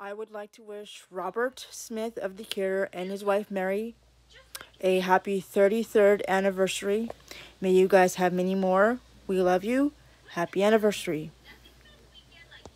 I would like to wish Robert Smith of Decatur and his wife Mary a happy 33rd anniversary. May you guys have many more. We love you. Happy anniversary.